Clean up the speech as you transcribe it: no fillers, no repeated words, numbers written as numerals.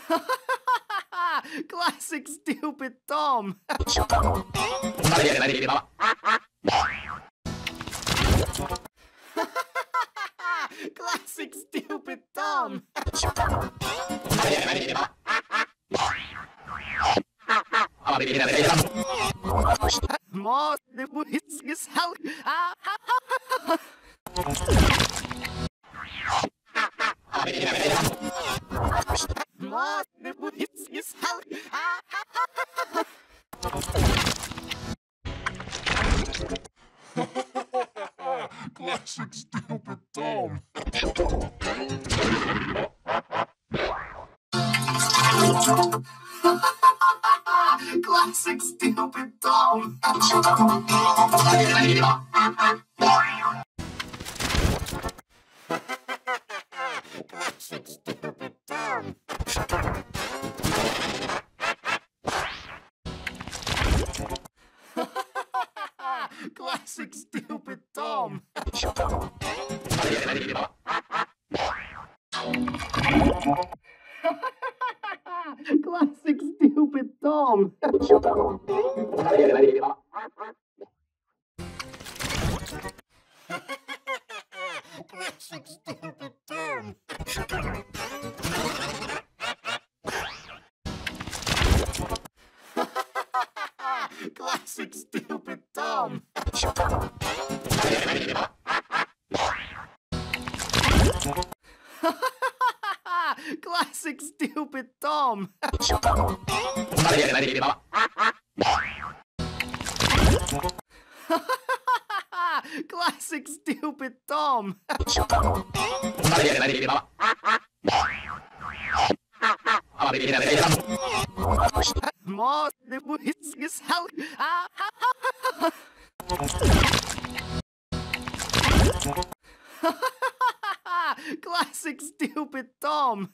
Classic stupid Tom. Classic stupid Tom. Most the wits is hell. Most the wits is hell. Classic stupid Tom. Classic stupid Tom. Classic stupid Tom. Classic stupid Tom. Classic stupid Tom. Classic stupid Tom. Classic stupid Tom. Classic stupid Tom. Classic stupid Tom. Most the wits is hell. Classic stupid Tom.